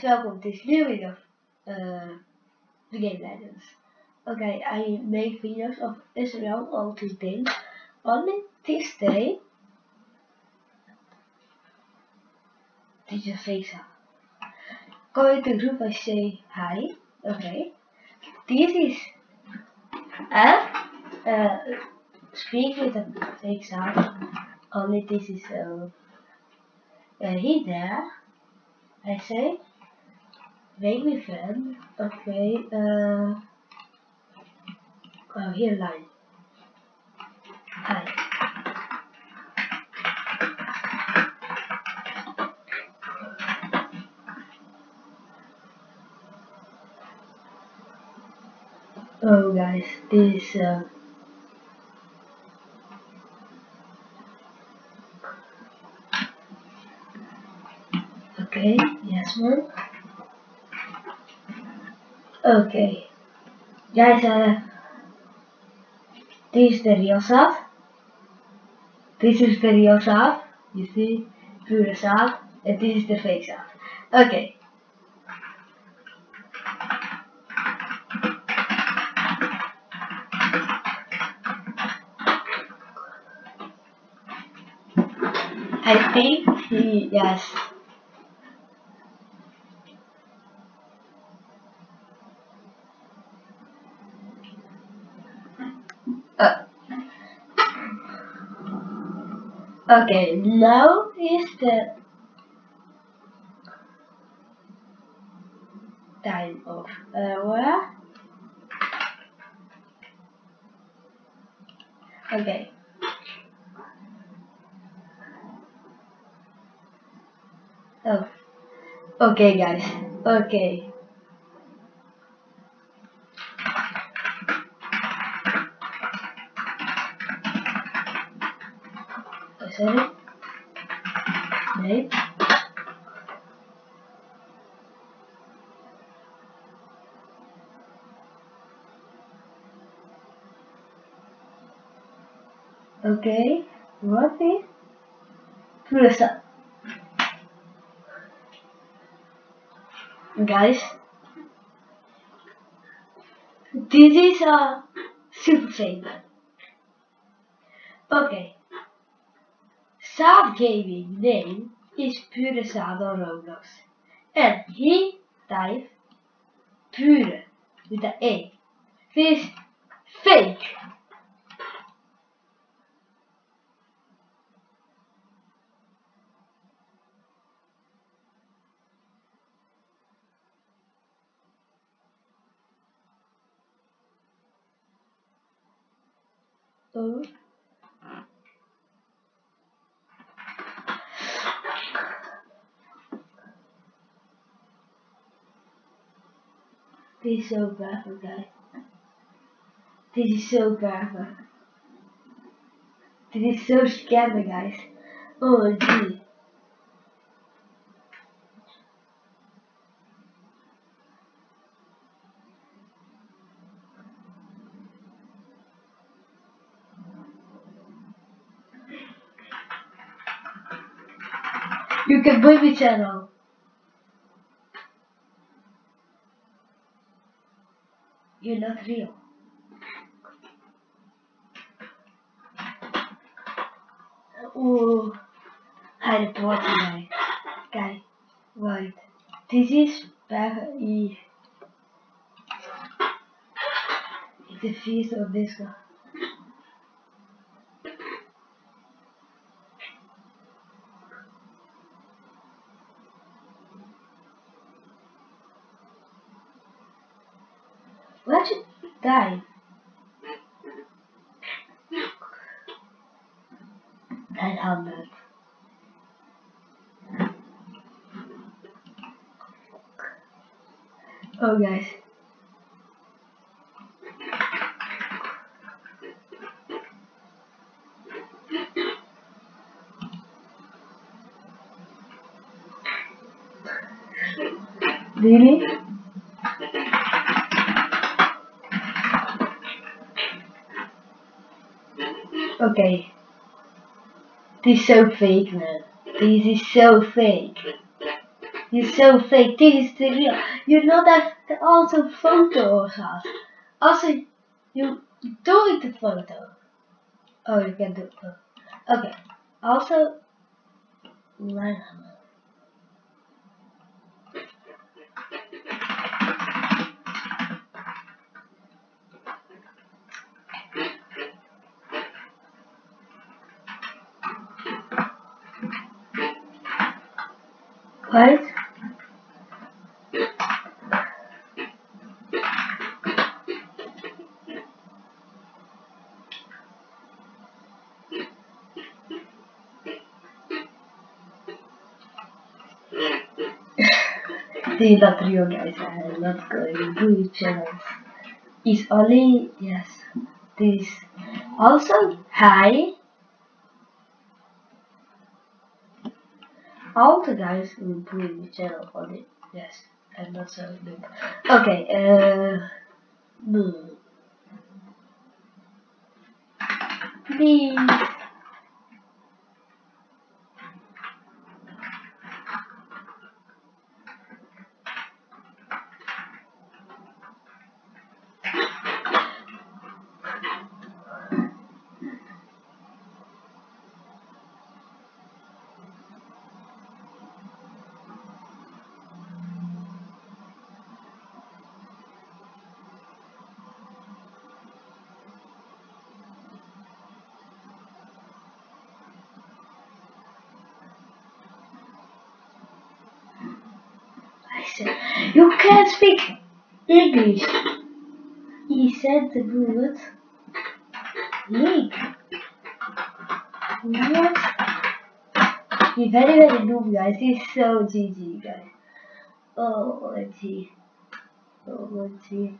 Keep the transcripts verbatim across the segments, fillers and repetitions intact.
guys, welcome to this new video of uh, the Game Legends. Okay, I make videos of Israel all these days. Only this day, this is face up. Going to group, I say hi. Okay, this is and uh, speak with a face up. Only this is uh, uh, he there. I say. Make me friend. Okay, uh, oh, here line. Hi. Oh guys, this uh, okay, yes man. Okay, guys, uh, this is the real saad. This is the real saad. You see, pure saad, and this is the fake saad. Okay. I think he yes. Uh, okay, now is the time of uh, where? Okay. Oh. Okay, guys. Okay. Oh, sorry. Wait. Okay. What is Purasa? Guys, this is a super famous. Okay. Saad gaming name is Pure Saad on Roblox. And he typed Pure with an A. This is fake. Oh. This is so perfect, guys. This is so perfect. This is so scary, guys. Oh, gee. You can buy my channel. You're not real. Oh, I report you, guys. Guys, wait. This is very. It's a feast of this one. Let's die. nine hundred. Oh, guys. Really? Okay. This is so fake, man. This is so fake. You're so fake. This is the real. You know that also photo of us. Also, you do it the photo. Oh, you can do it. Okay. Also, what? This is not real, guys. I'm not going to do it channels. It's only yes. This also hi. All the guys will put in the channel on it. Yes, I'm not so good. Okay, uh, hmm. Me. I said, you can't speak English. He said the word league. What? He's very very noob, guys. He's so G G, guys. Oh, let's see. Oh, let's see.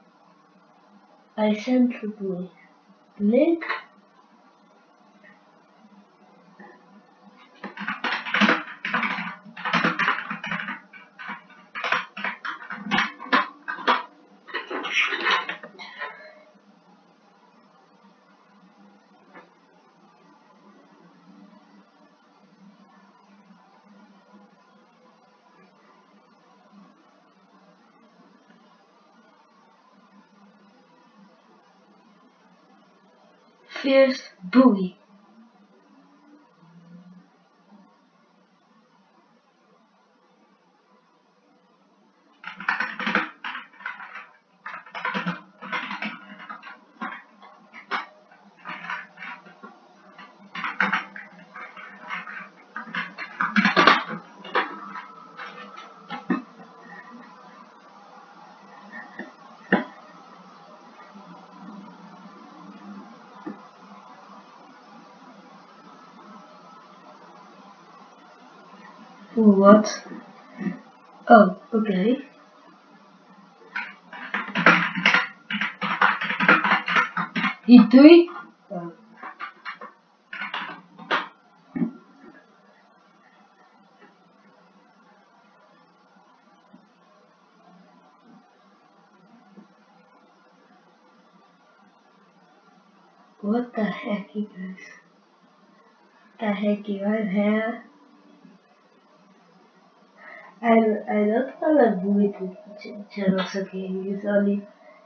I sent the link. Fierce buoy. What? Oh, okay. Itui? Oh. What the heck, you guys? The heck, you right here? I, I don't have a bullet ch- channels, okay? It's only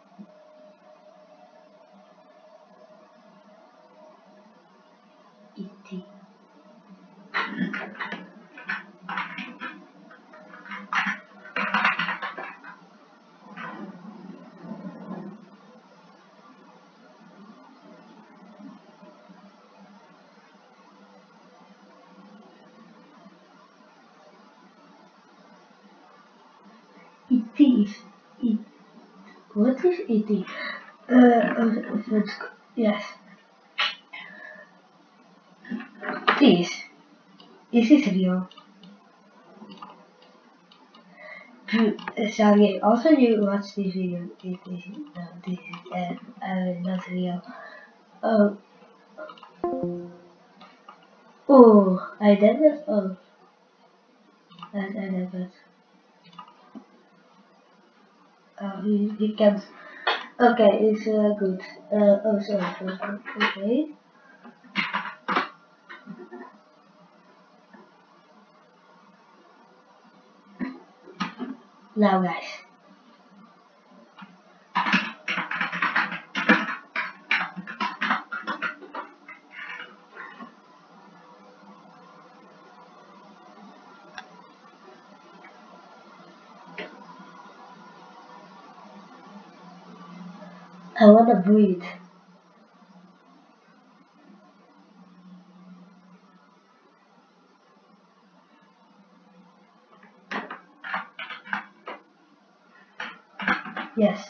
E T. E T is E. What is E T? Uh, uh, yes. This. Is this real? Uh, sorry, also you watch this video. This is, no, this is uh, uh, not real. Oh. Oh, I did it. Oh. I, I did it. Oh, he, he can. Okay, it's uh, good. Uh, oh, sorry, sorry. Okay. Now guys, I wanna breathe. Yes.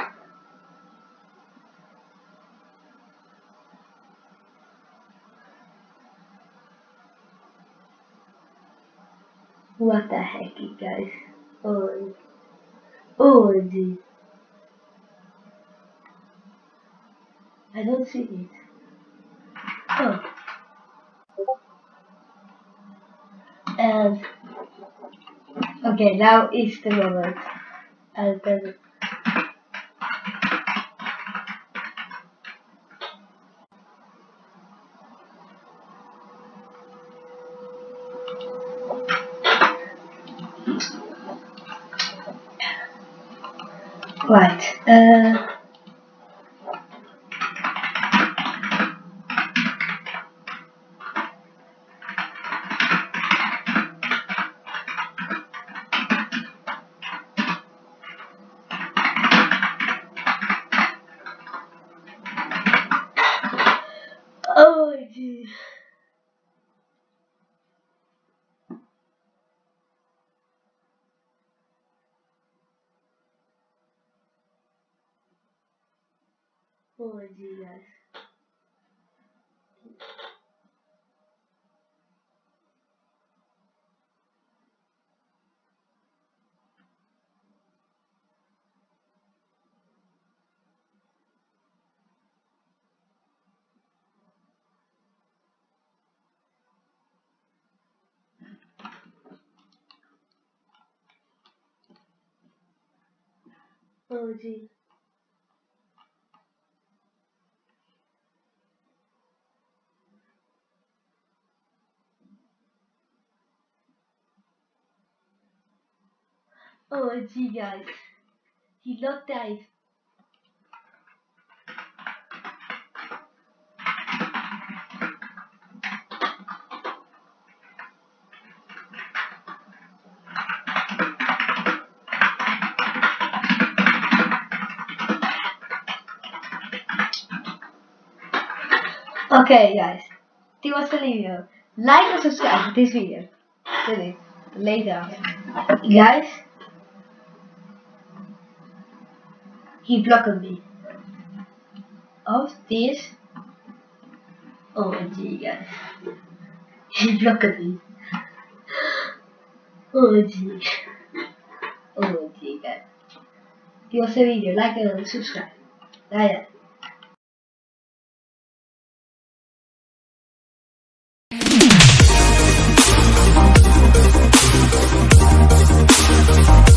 What the heck, you guys? Oh, oh, gee. I don't see it. Oh. And okay, now is the moment. I'll tell it. Right. Uh. Oh, gee. Oh, gee, guys. Oh, gee. Oh, gee, guys. He not died. Okay, guys. This was the video. Like and subscribe to this video. Do it later. Guys, he blocked me. Of this. Oh, gee, guys. He blocked me. Oh, gee. Oh, gee, guys. This was the video. Like and subscribe. Bye. We'll be right back.